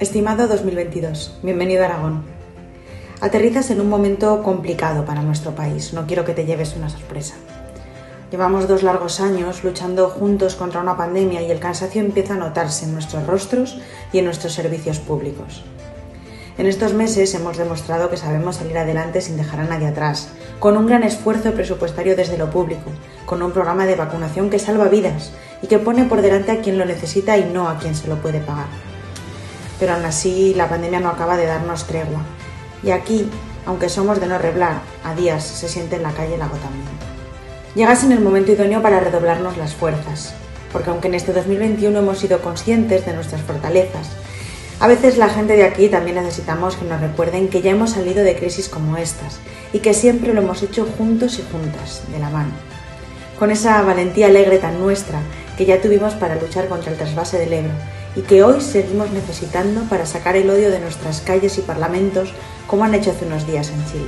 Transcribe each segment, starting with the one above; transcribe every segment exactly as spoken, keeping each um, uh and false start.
Estimado dos mil veintidós, bienvenido a Aragón. Aterrizas en un momento complicado para nuestro país, no quiero que te lleves una sorpresa. Llevamos dos largos años luchando juntos contra una pandemia y el cansancio empieza a notarse en nuestros rostros y en nuestros servicios públicos. En estos meses hemos demostrado que sabemos salir adelante sin dejar a nadie atrás, con un gran esfuerzo presupuestario desde lo público, con un programa de vacunación que salva vidas y que pone por delante a quien lo necesita y no a quien se lo puede pagar. Pero aún así la pandemia no acaba de darnos tregua. Y aquí, aunque somos de no reblar, a días se siente en la calle el agotamiento. Llegas en el momento idóneo para redoblarnos las fuerzas, porque aunque en este dos mil veintiuno hemos sido conscientes de nuestras fortalezas, a veces la gente de aquí también necesitamos que nos recuerden que ya hemos salido de crisis como estas y que siempre lo hemos hecho juntos y juntas, de la mano. Con esa valentía alegre tan nuestra que ya tuvimos para luchar contra el trasvase del Ebro y que hoy seguimos necesitando para sacar el odio de nuestras calles y parlamentos como han hecho hace unos días en Chile.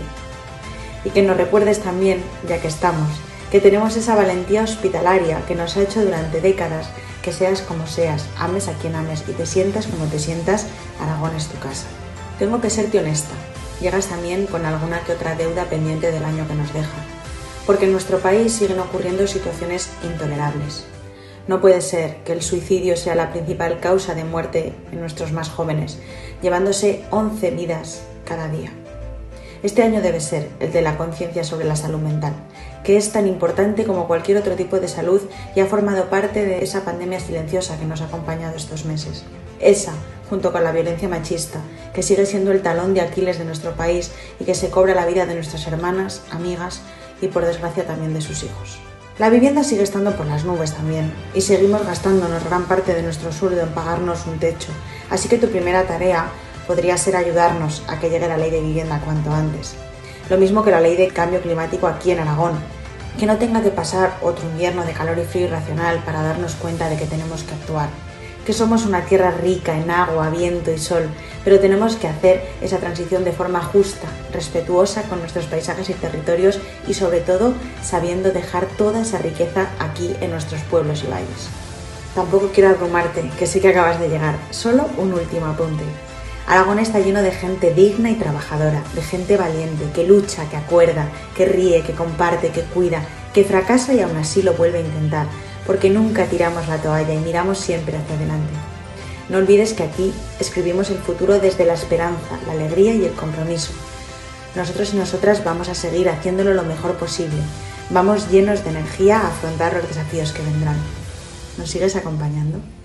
Y que nos recuerdes también, ya que estamos, que tenemos esa valentía hospitalaria que nos ha hecho durante décadas que seas como seas, ames a quien ames y te sientas como te sientas, Aragón es tu casa. Tengo que serte honesta, llegas también con alguna que otra deuda pendiente del año que nos deja, porque en nuestro país siguen ocurriendo situaciones intolerables. No puede ser que el suicidio sea la principal causa de muerte en nuestros más jóvenes, llevándose once vidas cada día. Este año debe ser el de la conciencia sobre la salud mental, que es tan importante como cualquier otro tipo de salud y ha formado parte de esa pandemia silenciosa que nos ha acompañado estos meses. Esa, junto con la violencia machista, que sigue siendo el talón de Aquiles de nuestro país y que se cobra la vida de nuestras hermanas, amigas y por desgracia también de sus hijos. La vivienda sigue estando por las nubes también y seguimos gastándonos gran parte de nuestro sueldo en pagarnos un techo, así que tu primera tarea podría ser ayudarnos a que llegue la ley de vivienda cuanto antes. Lo mismo que la ley de cambio climático aquí en Aragón, que no tenga que pasar otro invierno de calor y frío irracional para darnos cuenta de que tenemos que actuar, que somos una tierra rica en agua, viento y sol, pero tenemos que hacer esa transición de forma justa, respetuosa con nuestros paisajes y territorios y sobre todo sabiendo dejar toda esa riqueza aquí en nuestros pueblos y valles. Tampoco quiero abrumarte, que sé que acabas de llegar, solo un último apunte. Aragón está lleno de gente digna y trabajadora, de gente valiente, que lucha, que acuerda, que ríe, que comparte, que cuida, que fracasa y aún así lo vuelve a intentar, porque nunca tiramos la toalla y miramos siempre hacia adelante. No olvides que aquí escribimos el futuro desde la esperanza, la alegría y el compromiso. Nosotros y nosotras vamos a seguir haciéndolo lo mejor posible. Vamos llenos de energía a afrontar los desafíos que vendrán. ¿Nos sigues acompañando?